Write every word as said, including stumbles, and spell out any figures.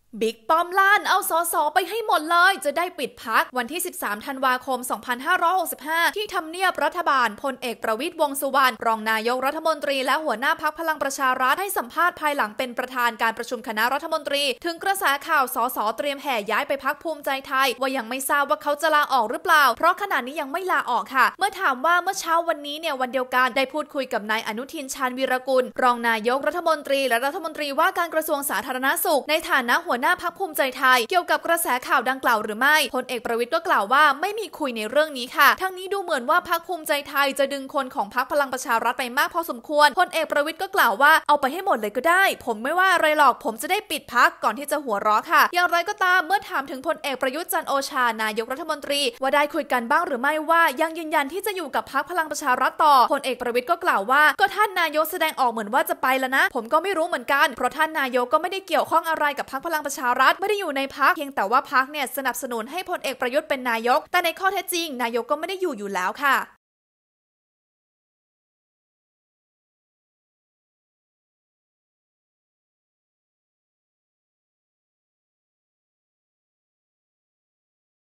บิ๊กป้อมล้านเอาสสไปให้หมดเลยจะได้ปิดพักวันที่ สิบสาม ธันวาคม สองพันห้าร้อยหกสิบห้า ที่ทำเนียบรัฐบาลพลเอกประวิตร วงษ์สุวรรณรองนายกรัฐมนตรีและหัวหน้าพรรคพลังประชารัฐให้สัมภาษณ์ภายหลังเป็นประธานการประชุมคณะรัฐมนตรีถึงกระแสข่าวสสเตรียมแห่ย้ายไปพรรคภูมิใจไทยว่ายังไม่ทราบว่าเขาจะลาออกหรือเปล่าเพราะขณะนี้ยังไม่ลาออกค่ะเมื่อถามว่าเมื่อเช้าวันนี้เนี่ยวันเดียวกันได้พูดคุยกับนายอนุทินชาญวีรกุลรองนายกรัฐมนตรีและรัฐมนตรีว่าการกระทรวงสาธารณสุขในฐานะหัวหน้าพรรคภูมิใจไทยเกี่ยวกับกระแสข่าวดังกล่าวหรือไม่พลเอกประวิตรก็กล่าวว่าไม่มีคุยในเรื่องนี้ค่ะทั้งนี้ดูเหมือนว่าพรรคภูมิใจไทยจะดึงคนของพรรคพลังประชารัฐไปมากพอสมควรพลเอกประวิตรก็กล่าวว่าเอาไปให้หมดเลยก็ได้ผมไม่ว่าอะไรหรอกผมจะได้ปิดพรรคก่อนที่จะหัวเราะค่ะอย่างไรก็ตามเมื่อถามถึงพลเอกประยุทธ์จันทร์โอชานายกรัฐมนตรีว่าได้คุยกันบ้างหรือไม่ว่ายังยืนยันที่จะอยู่กับพรรคพลังประชารัฐต่อพลเอกประวิตรก็กล่าวว่าก็ท่านนายกแสดงออกเหมือนว่าจะไปแล้วนะผมก็ไม่รู้เหมือนกันเพราะท่านนายกก็ไม่ได้เกี่ยวข้องอะไรกับพรรคพลังประชารัฐไม่ได้อยู่ในพรรคเพียงแต่ว่าพรรคเนี่ยสนับสนุนให้พลเอกประยุทธ์เป็นนายกแต่ในข้อเท็จจริงนายกก็ไม่ได้อยู่อยู่แล้วค่ะ